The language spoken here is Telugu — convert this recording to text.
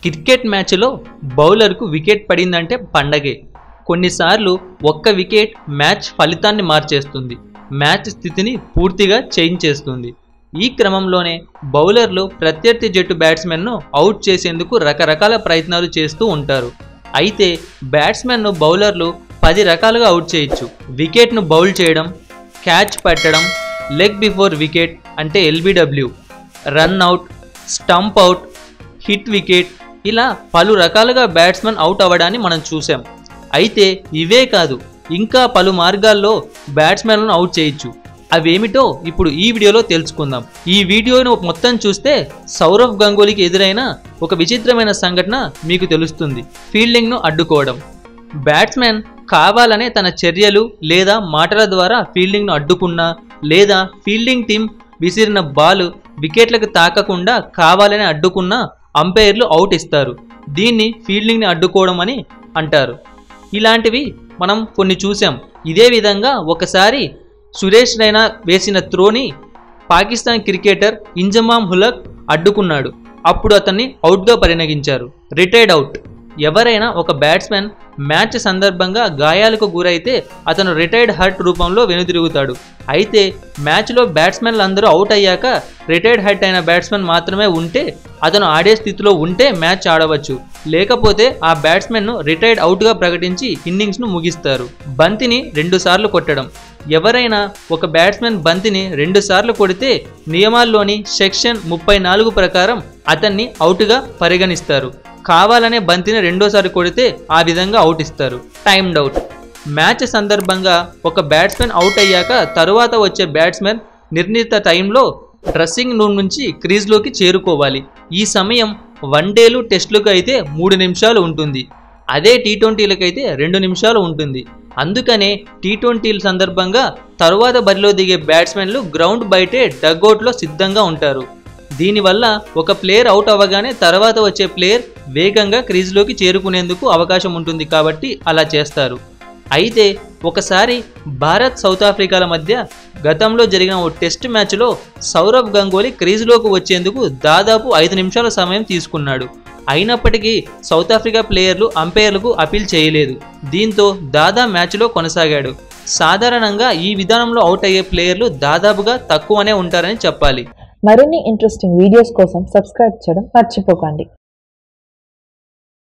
క్రికెట్ మ్యాచ్లో బౌలర్కు వికెట్ పడిందంటే పండగే. కొన్నిసార్లు ఒక్క వికెట్ మ్యాచ్ ఫలితాన్ని మార్చేస్తుంది, మ్యాచ్ స్థితిని పూర్తిగా చేంజ్ చేస్తుంది. ఈ క్రమంలోనే బౌలర్లు ప్రత్యర్థి జట్టు బ్యాట్స్మెన్ను అవుట్ చేసేందుకు రకరకాల ప్రయత్నాలు చేస్తూ ఉంటారు. అయితే బ్యాట్స్మెన్ను బౌలర్లు 10 రకాలుగా అవుట్ చేయొచ్చు. వికెట్ను బౌల్ చేయడం, క్యాచ్ పట్టడం, లెగ్ బిఫోర్ వికెట్ అంటే LBW, run out, stump out, hit wicket, ఇలా పలు రకాలుగా బ్యాట్స్మెన్ అవుట్ అవ్వడాన్ని మనం చూసాం. అయితే ఇవే కాదు, ఇంకా పలు మార్గాల్లో బ్యాట్స్మెన్లను అవుట్ చేయొచ్చు. అవేమిటో ఇప్పుడు ఈ వీడియోలో తెలుసుకుందాం. ఈ వీడియోను మొత్తం చూస్తే సౌరవ్ గంగూలీకి ఎదురైన ఒక విచిత్రమైన సంఘటన మీకు తెలుస్తుంది. ఫీల్డింగ్ను అడ్డుకోవడం. బ్యాట్స్మెన్ కావాలనే తన చర్యలు లేదా మాటల ద్వారా ఫీల్డింగ్ను అడ్డుకున్నా, లేదా ఫీల్డింగ్ టీం విసిరిన బాల్ వికెట్లకు తాకకుండా కావాలని అడ్డుకున్నా అంపైర్లు అవుట్ ఇస్తారు. దీన్ని ఫీల్డింగ్ని అడ్డుకోవడం అని అంటారు. ఇలాంటివి మనం కొన్ని చూసాం. ఇదే విధంగా ఒకసారి సురేష్ రైనా వేసిన త్రోని పాకిస్తాన్ క్రికెటర్ ఇంజమామ్ హులక్ అడ్డుకున్నాడు. అప్పుడు అతన్ని అవుట్గా పరిగణించారు, రిటైర్డ్ అవుట్. ఎవరైనా ఒక బ్యాట్స్మెన్ మ్యాచ్ సందర్భంగా గాయాలకు గురైతే అతను రిటైర్డ్ హర్ట్ రూపంలో వెనుదిరుగుతాడు. అయితే మ్యాచ్లో బ్యాట్స్మెన్లు అందరూ అవుట్ అయ్యాక రిటైర్డ్ హర్ట్ అయిన బ్యాట్స్మెన్ మాత్రమే ఉంటే అతను ఆడే స్థితిలో ఉంటే మ్యాచ్ ఆడవచ్చు, లేకపోతే ఆ బ్యాట్స్మెన్ను రిటైర్డ్ అవుట్గా ప్రకటించి ఇన్నింగ్స్ను ముగిస్తారు. బంతిని 2 సార్లు కొట్టడం. ఎవరైనా ఒక బ్యాట్స్మెన్ బంతిని 2 సార్లు కొడితే నియమాల్లోని సెక్షన్ 34 ప్రకారం అతన్ని అవుట్గా పరిగణిస్తారు. కావాలనే బంతిని 2సారి కొడితే ఆ విధంగా అవుట్ ఇస్తారు. Timed out. మ్యాచ్ సందర్భంగా ఒక బ్యాట్స్మెన్ అవుట్ అయ్యాక తరువాత వచ్చే బ్యాట్స్మెన్ నిర్ణీత టైంలో డ్రెస్సింగ్ రూమ్ నుంచి క్రీజ్లోకి చేరుకోవాలి. ఈ సమయం వన్డేలు, టెస్టులకు అయితే 3 నిమిషాలు ఉంటుంది. అదే T20లకు అయితే 2 నిమిషాలు ఉంటుంది. అందుకనే T20ల సందర్భంగా తరువాత బరిలో దిగే బ్యాట్స్మెన్లు గ్రౌండ్ బయటే డగ్అవుట్లో సిద్ధంగా ఉంటారు. దీనివల్ల ఒక ప్లేయర్ అవుట్ అవ్వగానే తర్వాత వచ్చే ప్లేయర్ వేగంగా క్రీజ్లోకి చేరుకునేందుకు అవకాశం ఉంటుంది కాబట్టి అలా చేస్తారు. అయితే ఒకసారి భారత్, సౌత్ ఆఫ్రికాల మధ్య గతంలో జరిగిన ఓ టెస్ట్ మ్యాచ్లో సౌరవ్ గంగూలీ క్రీజ్లోకి వచ్చేందుకు దాదాపు 5 నిమిషాల సమయం తీసుకున్నాడు. అయినప్పటికీ సౌత్ ఆఫ్రికా ప్లేయర్లు అంపైర్లకు అపీల్ చేయలేదు. దీంతో దాదా మ్యాచ్లో కొనసాగాడు. సాధారణంగా ఈ విధానంలో అవుట్ అయ్యే ప్లేయర్లు దాదాపుగా తక్కువనే ఉంటారని చెప్పాలి. మరిన్ని ఇంట్రెస్టింగ్ వీడియోస్ కోసం సబ్స్క్రైబ్ చేయడం మర్చిపోకండి.